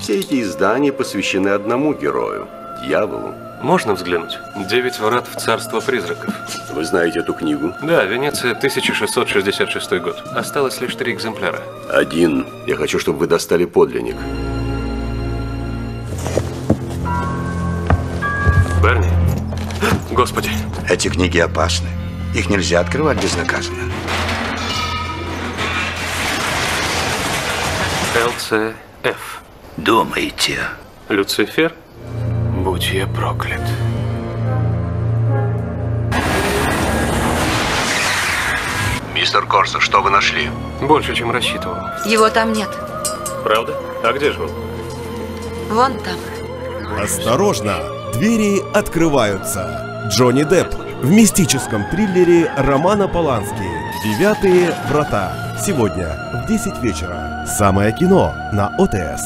Все эти издания посвящены одному герою – дьяволу. Можно взглянуть? 9 врат в царство призраков. Вы знаете эту книгу? Да, Венеция, 1666 год. Осталось лишь 3 экземпляра. Один. Я хочу, чтобы вы достали подлинник. Берни. Господи. Эти книги опасны. Их нельзя открывать безнаказанно. ЛЦФ. Думайте. Люцифер? Будь я проклят. Мистер Корсо, что вы нашли? Больше, чем рассчитывал. Его там нет. Правда? А где же он? Вон там. Осторожно! Двери открываются. Джонни Депп в мистическом триллере Романа Полански «Девятые врата». Сегодня в 10 вечера. Самое кино на ОТС.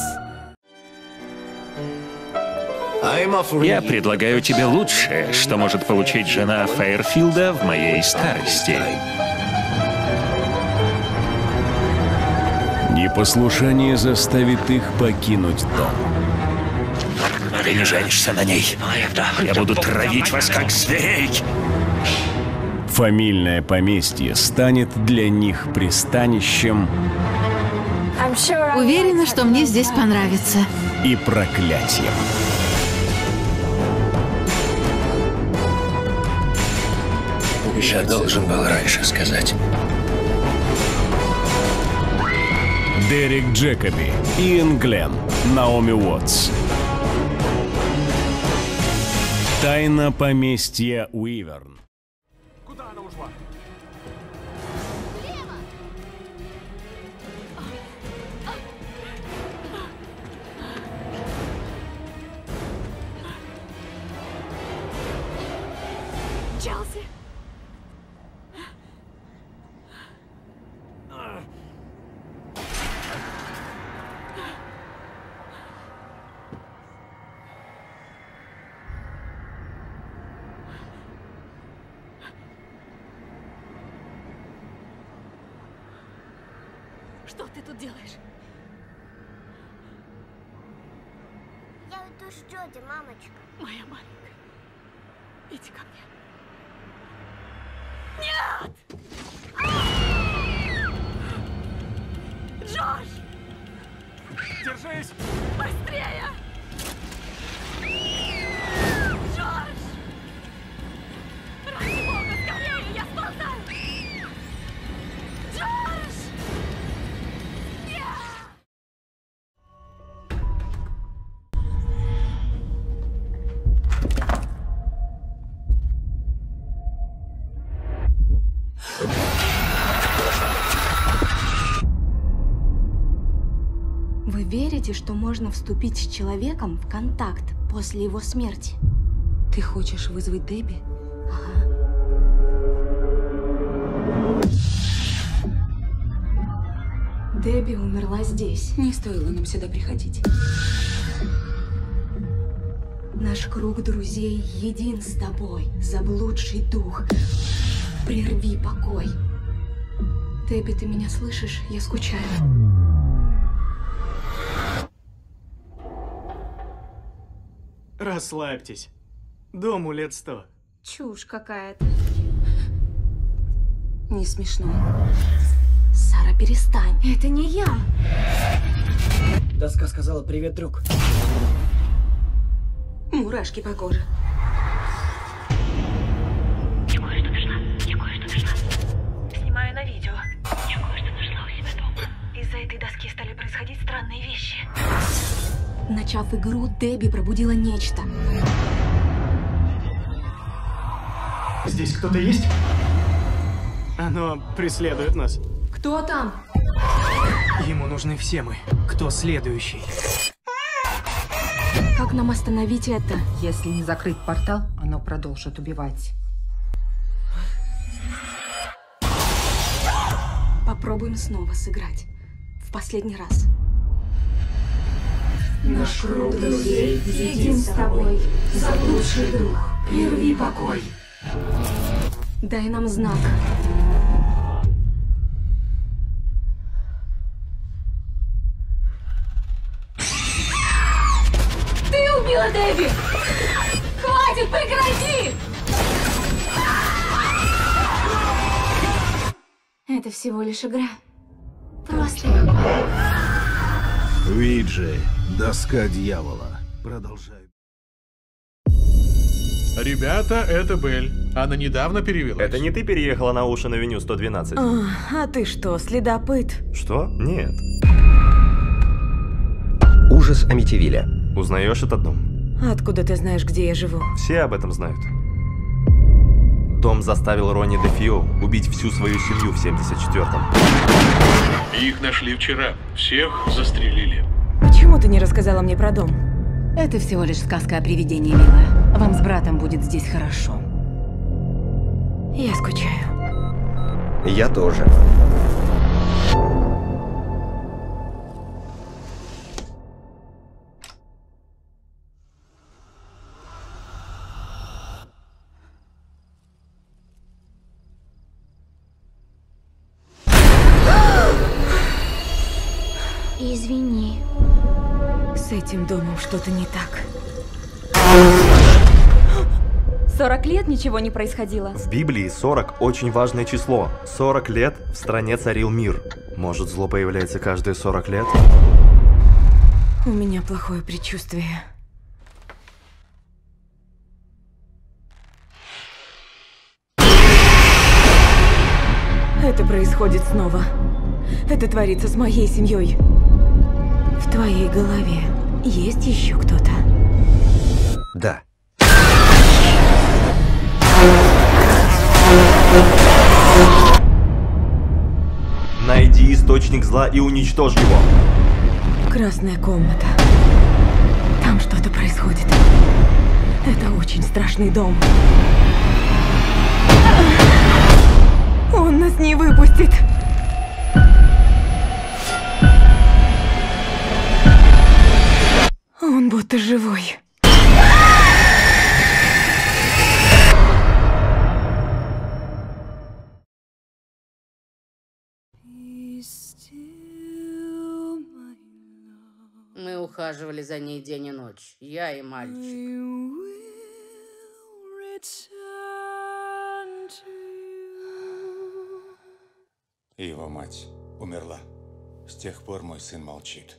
Я предлагаю тебе лучшее, что может получить жена Фейерфилда в моей старости. Непослушание заставит их покинуть дом. Ты не женишься на ней. Я буду травить вас, как зверей. Фамильное поместье станет для них пристанищем Уверена, что мне здесь понравится. и проклятием. Я должен был раньше сказать. Дерек Джекоби, Иэн Гленн, Наоми Уотс. Тайна поместья Уиверн. Куда она ушла? Челси! Что ты тут делаешь? Я иду с Джоди, мамочка. Моя маленькая. Иди ко мне. Нет! Джош! Держись! Быстрее! Джош! Ради бога, скорее! Я сползаю! Джош! Нет! Вы верите, что можно вступить с человеком в контакт после его смерти? Ты хочешь вызвать Дебби? Ага. Дебби умерла здесь. Не стоило нам сюда приходить. Наш круг друзей един с тобой, заблудший дух. Прерви покой. Дебби, ты меня слышишь? Я скучаю. Расслабьтесь. Дому лет 100. Чушь какая-то. Не смешно. Сара, перестань. Это не я. Доска сказала «Привет, друг». Мурашки по коже. Я кое-что нашла. Снимаю на видео. Я кое-что нашла у себя дома. Из-за этой доски стали происходить странные вещи. Начав игру, Дебби пробудила нечто. Здесь кто-то есть? Оно преследует нас. Кто там? Ему нужны все мы. Кто следующий? Как нам остановить это? Если не закрыть портал, оно продолжит убивать. Попробуем снова сыграть. В последний раз. Наш круг друзей един с тобой, заблудший дух, прерви покой. Дай нам знак. убила Дебби! Хватит, прекрати! Это всего лишь игра. Просто... Уиджи, доска дьявола. Продолжай. Ребята, это Белль. Она недавно перевелась. Это не ты переехала на Оушен-авеню 112? А ты что, следопыт? Что? Нет. Ужас Амитивилля. Узнаешь этот дом? Откуда ты знаешь, где я живу? Все об этом знают. Дом заставил Ронни Дефио убить всю свою семью в 74-м. Их нашли вчера. Всех застрелили. Почему ты не рассказала мне про дом? Это всего лишь сказка о привидении, милая. Вам с братом будет здесь хорошо. Я скучаю. Я тоже. Извини. С этим домом что-то не так. 40 лет ничего не происходило. В Библии 40 очень важное число. 40 лет в стране царил мир. Может, зло появляется каждые 40 лет? У меня плохое предчувствие. Это происходит снова. Это творится с моей семьей. В твоей голове есть еще кто-то? Да. Найди источник зла и уничтожь его. Красная комната. Там что-то происходит. Это очень страшный дом. Он нас не выпустит. Он будто живой. Мы ухаживали за ней день и ночь, я и мальчик. Его мать умерла. С тех пор мой сын молчит.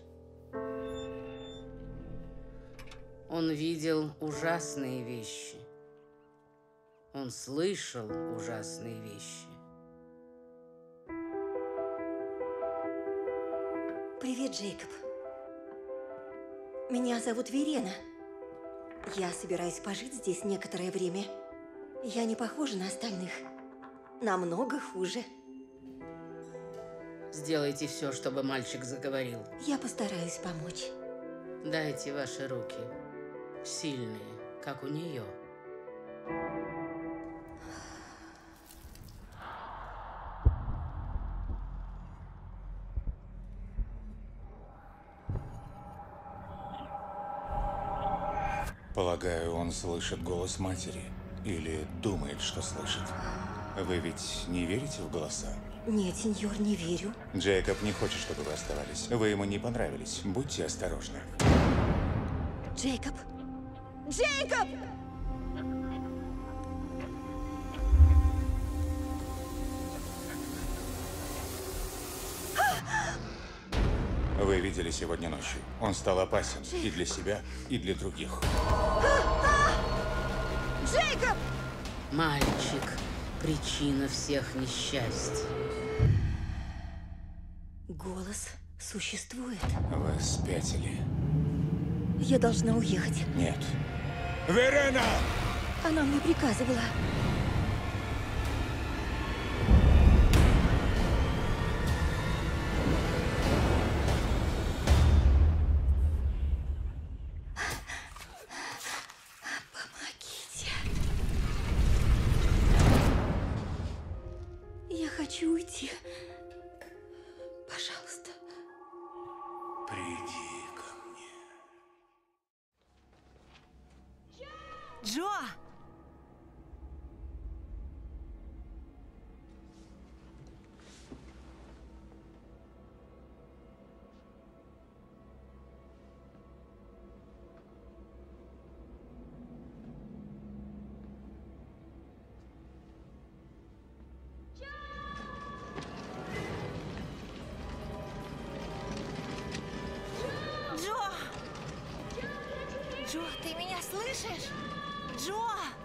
Он видел ужасные вещи. Он слышал ужасные вещи. Привет, Джейкоб. Меня зовут Верена. Я собираюсь пожить здесь некоторое время. Я не похожа на остальных. Намного хуже. Сделайте все, чтобы мальчик заговорил. Я постараюсь помочь. Дайте ваши руки. Сильные, как у нее. Полагаю, он слышит голос матери. Или думает, что слышит. Вы ведь не верите в голоса? Нет, сеньор, не верю. Джейкоб не хочет, чтобы вы оставались. Вы ему не понравились. Будьте осторожны. Джейкоб! Джейкоб! Вы видели сегодня ночью. Он стал опасен и для себя, и для других. Джейкоб! Мальчик – причина всех несчастий. Голос существует. Вы спятили. Я должна уехать. Нет. Верена! Она мне приказывала. Помогите. Я хочу уйти. Пожалуйста. Приди ко мне. Джо! Джо, ты меня слышишь? Джо!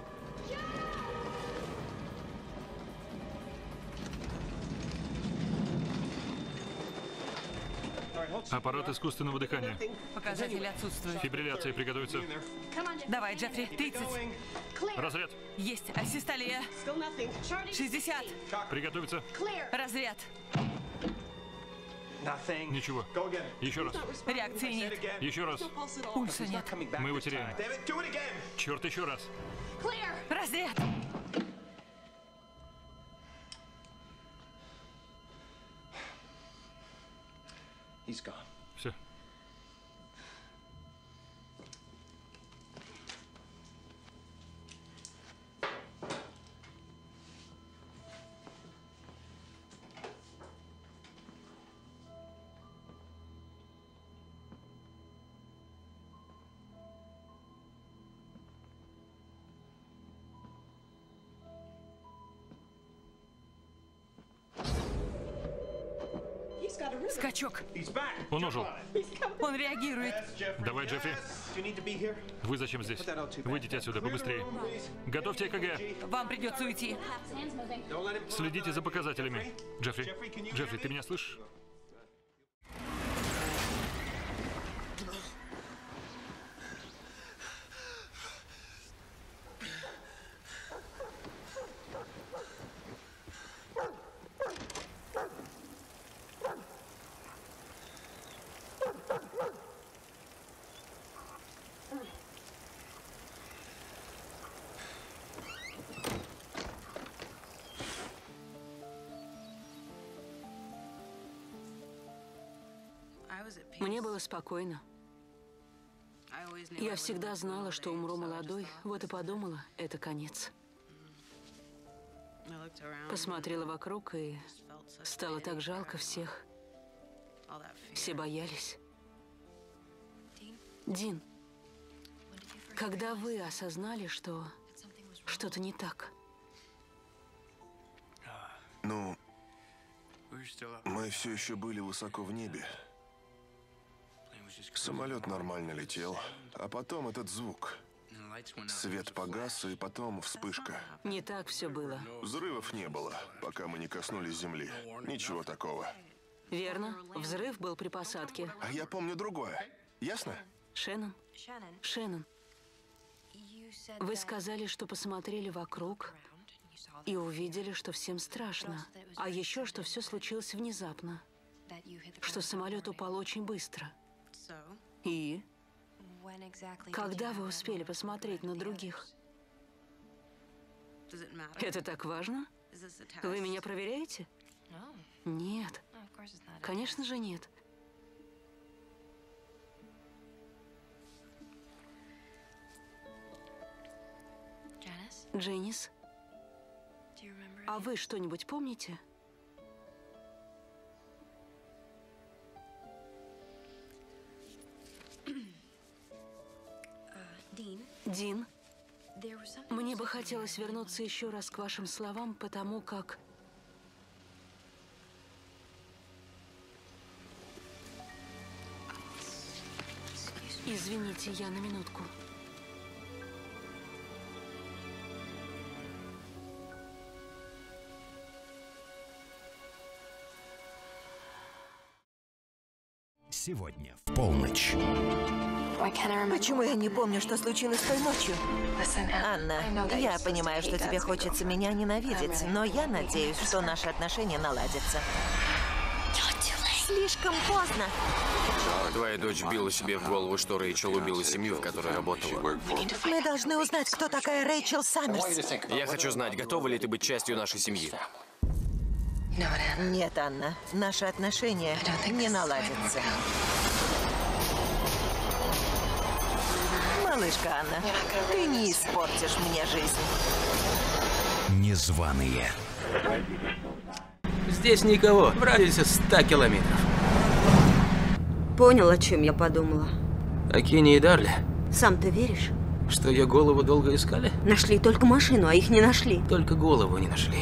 Аппарат искусственного дыхания. Показатели отсутствуют. Фибрилляция, приготовиться. Давай, Джеффри, 30. Разряд. Есть, асистолия. 60. Приготовиться. Разряд. Ничего. Еще раз. Реакции нет. Еще раз. Пульса нет. Мы его теряем. Черт, еще раз. Разряд. Все. Скачок. Он ожил. Он реагирует. Давай, Джеффри. Вы зачем здесь? Выйдите отсюда побыстрее. Готовьте ЭКГ. Вам придется уйти. Следите за показателями. Джеффри, Джеффри, ты меня слышишь? Мне было спокойно. Я всегда знала, что умру молодой, вот и подумала, это конец. Посмотрела вокруг, и стало так жалко всех. Все боялись. Дин, когда вы осознали, что что-то не так? Ну, мы все еще были высоко в небе. Самолет нормально летел, а потом этот звук. Свет погас, и потом вспышка. Не так все было. Взрывов не было, пока мы не коснулись земли. Ничего такого. Верно. Взрыв был при посадке. А я помню другое. Ясно? Шеннон? Шеннон, вы сказали, что посмотрели вокруг и увидели, что всем страшно. А еще, что все случилось внезапно. Что самолет упал очень быстро. И? Когда вы успели посмотреть на других? Это так важно? Вы меня проверяете? Нет. Конечно же нет. Дженнис, а вы что-нибудь помните? Дин, мне бы хотелось вернуться еще раз к вашим словам, потому как... Извините, я на минутку. Сегодня в полночь. Почему я не помню, что случилось той ночью? Анна, я понимаю, что тебе хочется меня ненавидеть, но я надеюсь, что наши отношения наладятся. Слишком поздно. Твоя дочь била себе в голову, что Рэйчел убила семью, в которой работала. Мы должны узнать, кто такая Рэйчел Саммерс. Я хочу знать, готова ли ты быть частью нашей семьи? Нет, Анна, наши отношения не наладятся. Малышка Анна, ты не испортишь мне жизнь. Незваные. Здесь никого, в радиусе 100 километров. Понял, о чем я подумала. О Кенни и Дарли? Сам ты веришь? Что ее голову долго искали? Нашли только машину, а их не нашли. Только голову не нашли.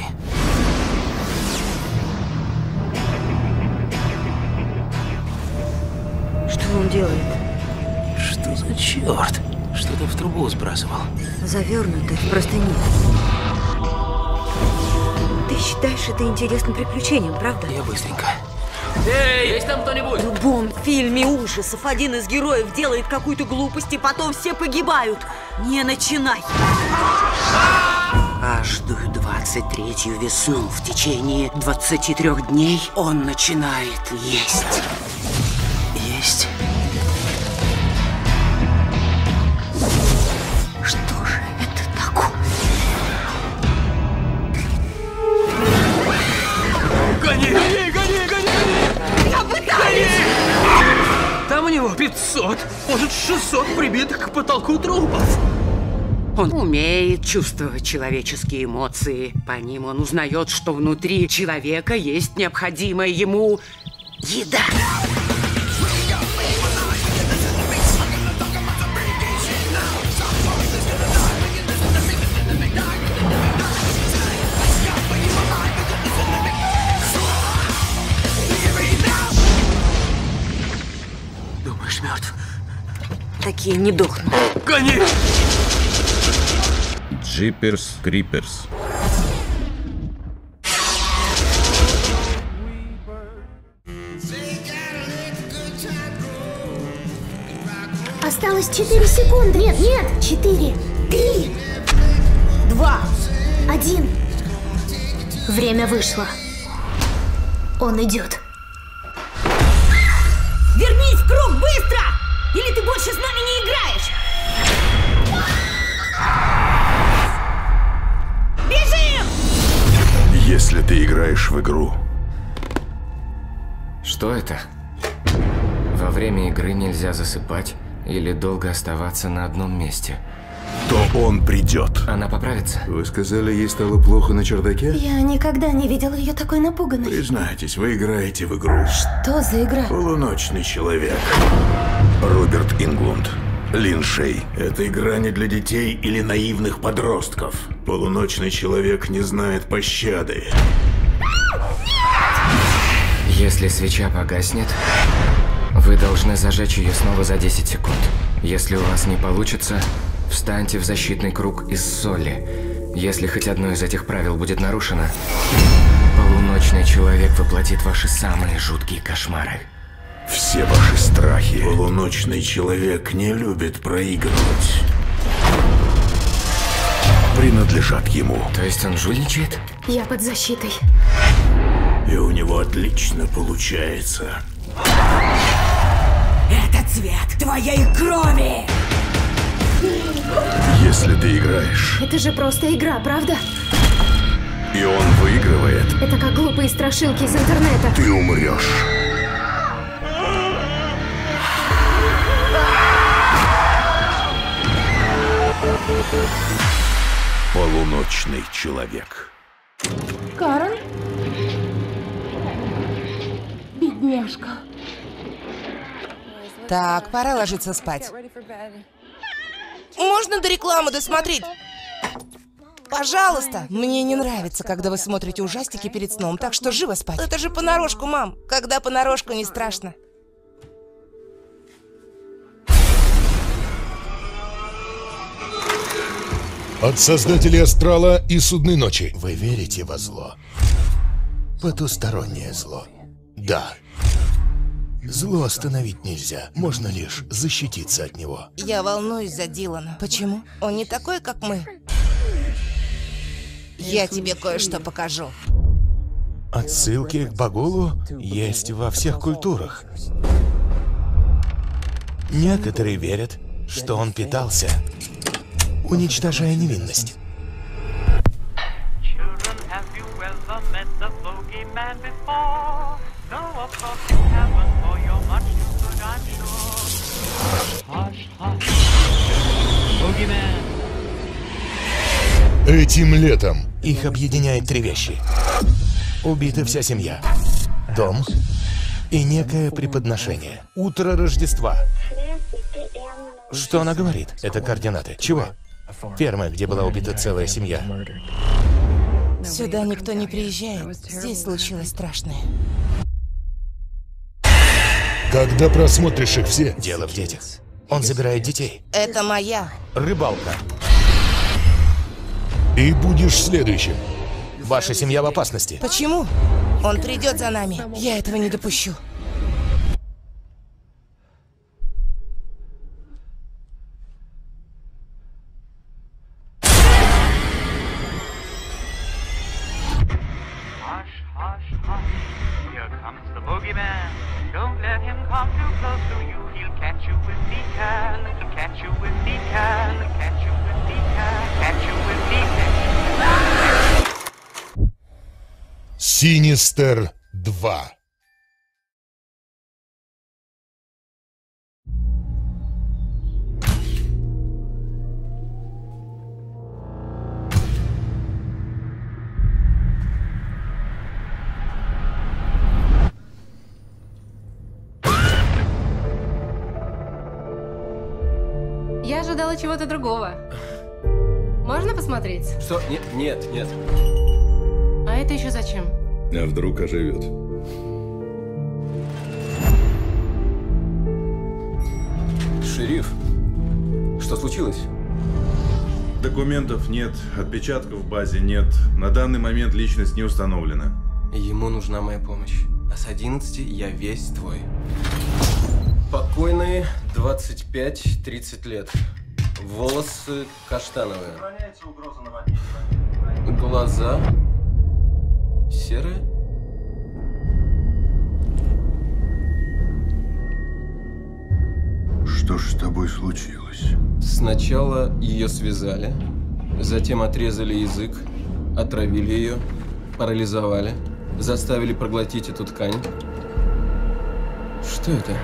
Что он делает? Что за черт? Что-то в трубу сбрасывал. Завернутый в простыню. Ты считаешь это интересным приключением, правда? Я быстренько. Эй, есть там кто-нибудь? В любом фильме ужасов один из героев делает какую-то глупость, и потом все погибают. Не начинай! Каждую 23-ю весну в течение 23 дней он начинает есть. Есть. Что же это такое? Гони! Гони! Гони! Гони! Я пытаюсь! Там у него 500, может 600 прибитых к потолку трупов. Он умеет чувствовать человеческие эмоции. По ним он узнает, что внутри человека есть необходимая ему еда. Думаешь, мертв? Такие не дохнут. Гони! Джиперс Криперс. Осталось 4 секунды. Нет, нет. 4, 3, 2, 1. Время вышло. Он идет. Вернись в круг, быстро! Или ты больше с нами не играешь? Бежим! Если ты играешь в игру. Что это? Во время игры нельзя засыпать или долго оставаться на одном месте. То он придет. Она поправится? Вы сказали, ей стало плохо на чердаке? Я никогда не видела ее такой напуганной. Признайтесь, вы играете в игру. Что за игра? Полуночный человек. Роберт Инглунд. Лин Шей. Это игра не для детей или наивных подростков. Полуночный человек не знает пощады. Если свеча погаснет, вы должны зажечь ее снова за 10 секунд. Если у вас не получится, встаньте в защитный круг из соли. Если хоть одно из этих правил будет нарушено, полуночный человек воплотит ваши самые жуткие кошмары. Все ваши страхи. Полуночный человек не любит проигрывать. Принадлежат ему. То есть он жульничает? Я под защитой. И у него отлично получается. Это цвет твоей крови! Если ты играешь, Это же просто игра, правда? и он выигрывает, Это как глупые страшилки из интернета. ты умрешь. Полуночный человек. Карен? Бедняжка. Так, пора ложиться спать. Можно до рекламы досмотреть? Пожалуйста. Мне не нравится, когда вы смотрите ужастики перед сном, так что живо спать. Это же понарошку, мам. Когда понарошку, не страшно. От создателей «Астрала» и «Судной ночи». Вы верите во зло? Потустороннее зло. Да. Зло остановить нельзя, можно лишь защититься от него. Я волнуюсь за Дилана. Почему? Он не такой, как мы. Я тебе кое-что покажу. Отсылки к Багулу есть во всех культурах. Некоторые верят, что он питался, уничтожая невинность. Этим летом их объединяет три вещи. Убита вся семья, дом и некое преподношение. Утро Рождества. Что она говорит? Это координаты. Чего? Ферма, где была убита целая семья. Сюда никто не приезжает. Здесь случилось страшное. Когда просмотришь их все, дело в детях. Он забирает детей. Это моя. Рыбалка. Ты будешь следующим. Ваша семья в опасности. Почему? Он придет за нами. Я этого не допущу. Синистер 2. Я ожидала чего-то другого. Можно посмотреть? Что? Нет. А это еще зачем? А вдруг оживет? Шериф, что случилось? Документов нет, отпечатков в базе нет. На данный момент личность не установлена. Ему нужна моя помощь. А с 11 я весь твой. Покойный, 25-30 лет. Волосы каштановые. Глаза серые. Что ж с тобой случилось? Сначала ее связали, затем отрезали язык, отравили ее, парализовали, заставили проглотить эту ткань. Что это?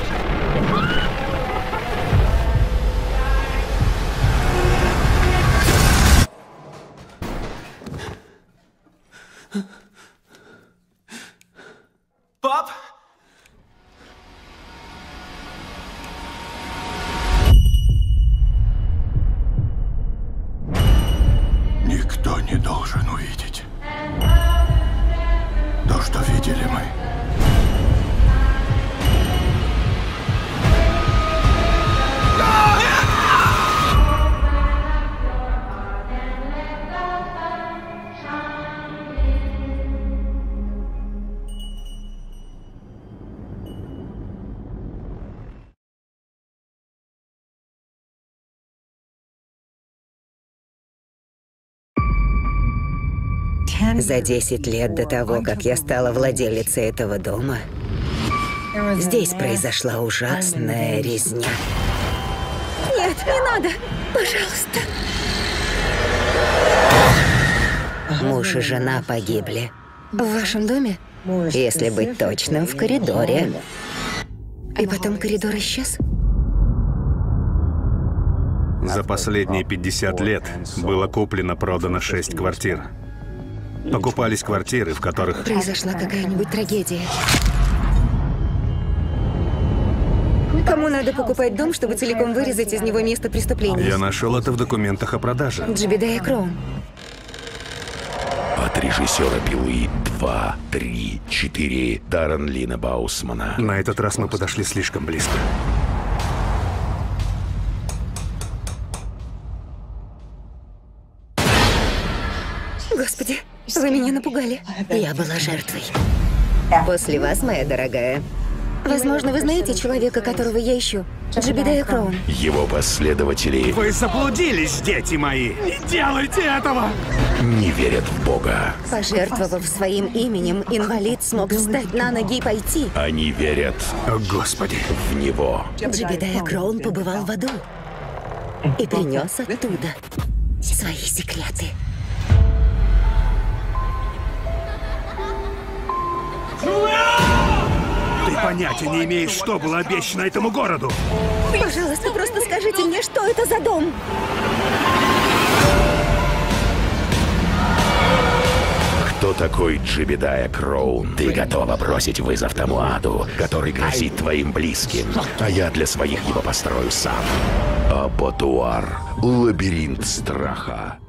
Пап! Никто не должен увидеть то, что видели мы. За 10 лет до того, как я стала владелицей этого дома, здесь произошла ужасная резня. Нет, не надо! Пожалуйста! Муж и жена погибли. В вашем доме? Если быть точным, в коридоре. И потом коридор исчез? За последние 50 лет было куплено-продано 6 квартир. Покупались квартиры, в которых... Произошла какая-нибудь трагедия. Кому надо покупать дом, чтобы целиком вырезать из него место преступления? Я нашел это в документах о продаже. Джебедая Кроун. От режиссера «Пилы» 2, 3, 4 Даррен Линна Баусмана. На этот раз мы подошли слишком близко. Господи, вы меня напугали. Я была жертвой. После вас, моя дорогая. Возможно, вы знаете человека, которого я ищу. Джебедая Кроун. Его последователи... Вы заблудились, дети мои! Не делайте этого! Не верят в Бога. Пожертвовав своим именем, инвалид смог встать на ноги и пойти. Они верят... О, Господи! В него. Джебедая Кроун побывал в аду. И принес оттуда свои секреты. Ты понятия не имеешь, что было обещано этому городу. Пожалуйста, просто скажите мне, что это за дом? Кто такой Джебедая Кроун? Ты готова бросить вызов тому аду, который грозит твоим близким. А я для своих его построю сам. Абатуар. Лабиринт страха.